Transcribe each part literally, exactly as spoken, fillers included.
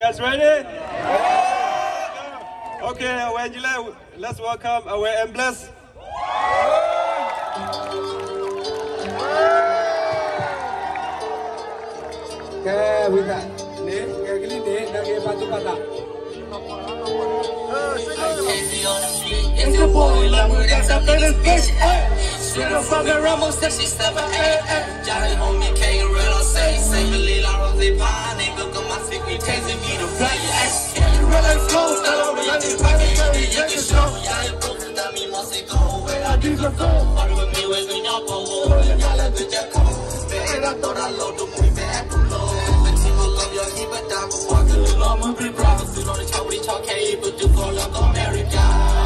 Guys ready? Okay, our Angela, let's welcome our Embless. Okay, with that, ne, kali ni nak batu bata. It's the boy, love me, that's up in the bitch. Straight up from the Ramos, that she step up. Johnny homie, K, real, I say, say, believe I rose a pine, nigga, got my secret, tasting me to play. Real life flow, not only I need pocket, carry, take it slow. Yeah, it broke, that me must go away. I do the phone, part of me was in your bowl, and y'all let the jack come. Man, I thought I loved the movie, man, I could love. The team will love you, keep it down, but walk a little, I'm a big brother, so don't talk what he talk, hey, but you call up America.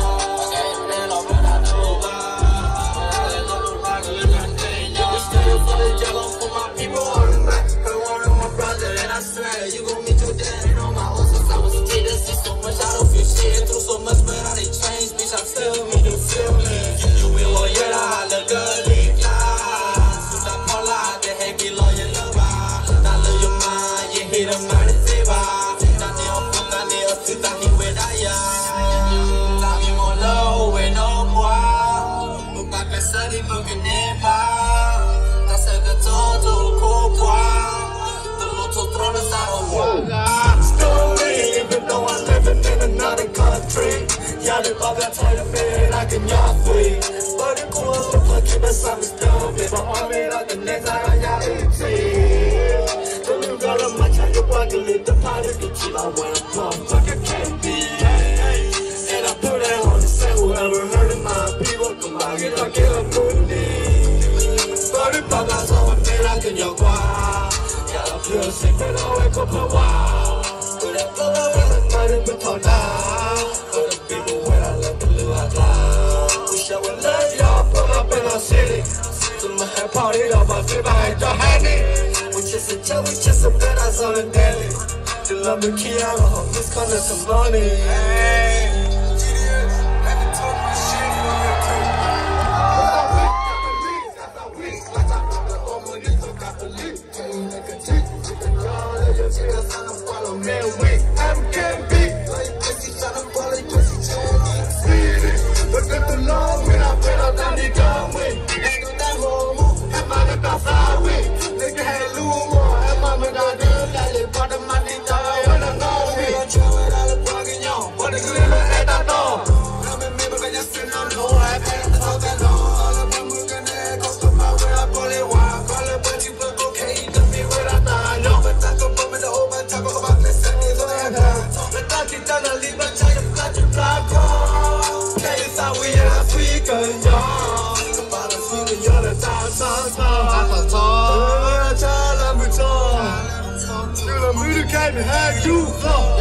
Y'all love that tight of man, I can y'all free. But the cool look like it, but some is dumb. If I arm it like the next, I got y'all eighteen. The little girl of my child, you want to live the pilot, the chill out when I'm pumped, like I can't be. And I put that on the set, whoever heard of my people, come out, get like it, I'm putting it. But if I got someone, man, I can y'all go out. Y'all feel sick, but I wake up a while. But that blow out, I'm not in the torn down. Party up, I feel behind your hand. We just a joke, we just a bed, I saw the daily. The love the key, I hope this color some money. Hey, let me talk my shit for real quick. Got the week, got the week, like I got the old got the leak. Like a tick, tick the ground, let your chickens on the follow me. Wait, I'm getting big. Like pussy, trying to follow, pussy, trying to see it. Look at the long, when I put out down the gun, wait. Nigga had Lumo, and mama got good, like they bought the money down. When I know me, I try it out of bargain, yo. But the glitter at that door. I'm in me, but I just sit on the whole I paid the talk that long. All of them were gonna go to my way, I pull it wild. Call it, but you put cocaine to me with a thigh, yo. But I come from the whole man, talk about the seventies on that time. But I keep trying to leave, but tell you, got your block on. That is how we are, African, yo. You're the top, top, top, top, top, you can't have you flow.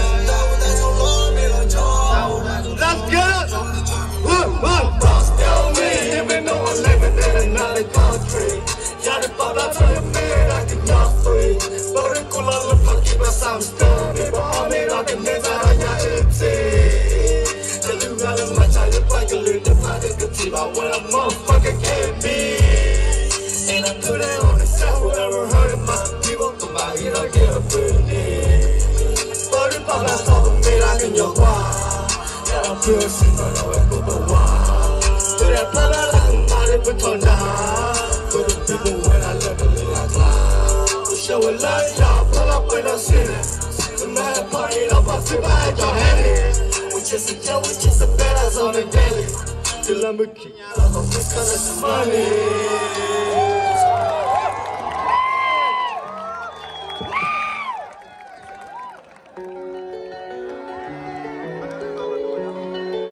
Let's get it. Look, look, boss, tell me, even though I'm living in another country. Y'all the fuck out of me, I can not free. But the cool on the fucking but I'm still me. But all me like a nigga, I got it. Tell you got my child, you like a little fight, you can see about what a motherfucker can be. And I put it on the set, whoever heard of my people, come out here, I get a pretty. But if I got talking me like in your wild, yeah, I'm pure shit, but I wake up a while. Do that plug out like a body, but turn down. For the people when I live a little cloud. We show a love, y'all, pull up in the city. The man party up, I feel behind your hand. We just a joke, we just a badass on the daily. Till I'm a king, I hope this cause it's money.